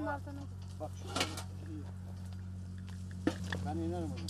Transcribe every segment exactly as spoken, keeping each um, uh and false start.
tam altına. Bak şu iyi. Ben inerim onu.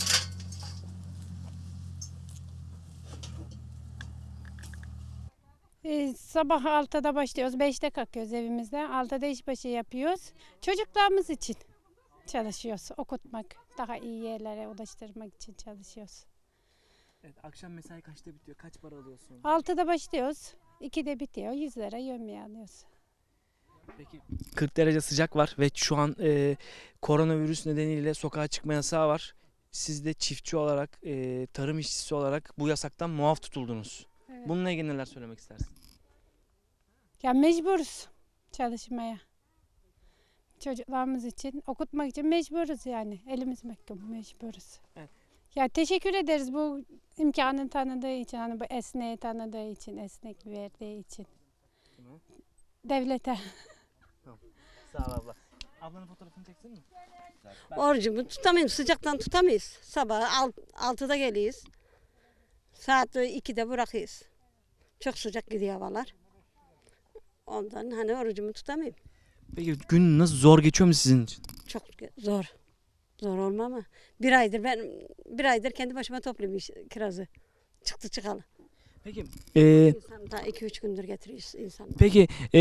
Ee, sabah altıda başlıyoruz, beşte kalkıyoruz evimizde. altıda işbaşı yapıyoruz. Çocuklarımız için çalışıyoruz, okutmak, daha iyi yerlere ulaştırmak için çalışıyoruz. Evet, akşam mesai kaçta bitiyor? Kaç para alıyorsun? altıda başlıyoruz, ikide bitiyor, yüz lira yevmiye alıyoruz. Peki kırk derece sıcak var ve şu an e, koronavirüs nedeniyle sokağa çıkma yasağı var. Siz de çiftçi olarak, e, tarım işçisi olarak bu yasaktan muaf tutuldunuz. Evet. Bununla ilgili neler söylemek istersin? Ya mecburuz çalışmaya. Çocuklarımız için, okutmak için mecburuz yani. Elimiz mahkum, mecburuz. Evet. Ya teşekkür ederiz bu imkanı tanıdığı için, hani bu esneği tanıdığı için, esnek verdiği için. Tamam. Devlete. Sağ ol abla. Ablanın fotoğrafını çeksin mi? Orucumu tutamayız, sıcaktan tutamayız. Sabah alt, altıda geliyiz. Saat ikide bırakıyız. Çok sıcak gidiyor havalar. Ondan hani orucumu tutamayayım. Peki gün nasıl, zor geçiyor mu sizin için? Çok zor. Zor olma ama. Bir aydır ben bir aydır kendi başıma topluyorum iş- kirazı. Çıktı çıkalı. Peki e, İnsan daha iki üç gündür getiriyoruz insan. peki e,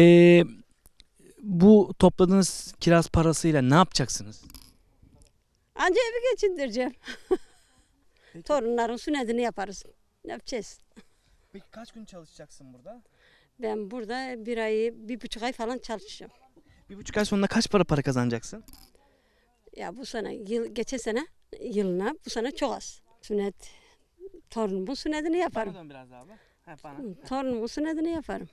bu topladığınız kiraz parasıyla ne yapacaksınız? Anca evi geçindireceğim. Peki, Torunların sünnetini yaparız. Ne yapacağız? peki kaç gün çalışacaksın burada? Ben burada bir ayı, bir buçuk ay falan çalışacağım. Bir buçuk ay sonunda kaç para para kazanacaksın? Ya bu sene, yıl, geçen sene yılına bu sene çok az. Sünnet, torunumun sünnetini yaparım. Bana dön biraz daha abla. Ha, bana. Hı, Torunumun sünnetini yaparım.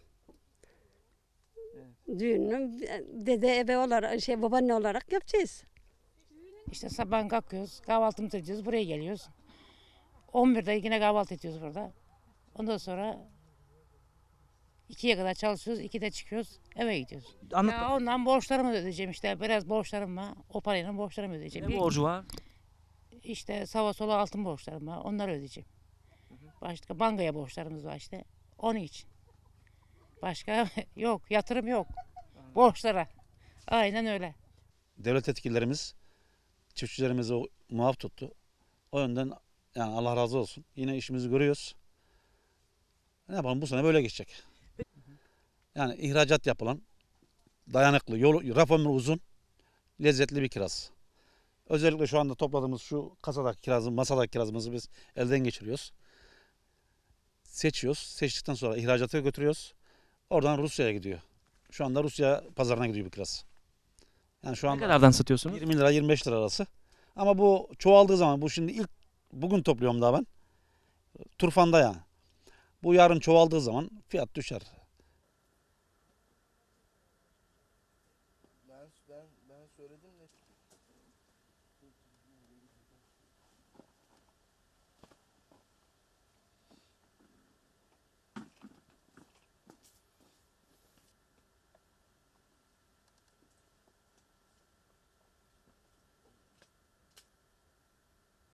Evet. Düğünü dede ebe olarak, şey babaanne olarak yapacağız. İşte sabah kalkıyoruz, kahvaltımızı ediyoruz, buraya geliyoruz. on birde yine kahvaltı ediyoruz burada. Ondan sonra ikiye kadar çalışıyoruz, ikide çıkıyoruz, eve gidiyoruz. Anlat. Ya ondan borçlarımı ödeyeceğim işte, biraz borçlarım var. O parayla borçlarımı ödeyeceğim. Ne borcu var? İşte sağa sola altın borçlarım var, onları ödeyeceğim. Başka bankaya borçlarımız var işte, onun için. Başka yok, yatırım yok. Borçlara. Aynen öyle. Devlet yetkililerimiz çiftçilerimizi o- muaf tuttu. O yönden yani Allah razı olsun. Yine işimizi görüyoruz. Ne yapalım, bu sene böyle geçecek. Yani ihracat yapılan, dayanıklı, yol, raf ömrü uzun, lezzetli bir kiraz. Özellikle şu anda topladığımız şu kasadaki kirazı, masadaki kirazımızı biz elden geçiriyoruz. Seçiyoruz. Seçtikten sonra ihracata götürüyoruz. Oradan Rusya'ya gidiyor. Şu anda Rusya pazarına gidiyor bu kiraz. Yani şu Ne anda kadardan satıyorsunuz? yirmi lira yirmi beş lira arası. Ama bu çoğaldığı zaman, bu şimdi ilk bugün topluyorum daha ben. Turfanda yani. Bu yarın çoğaldığı zaman fiyat düşer.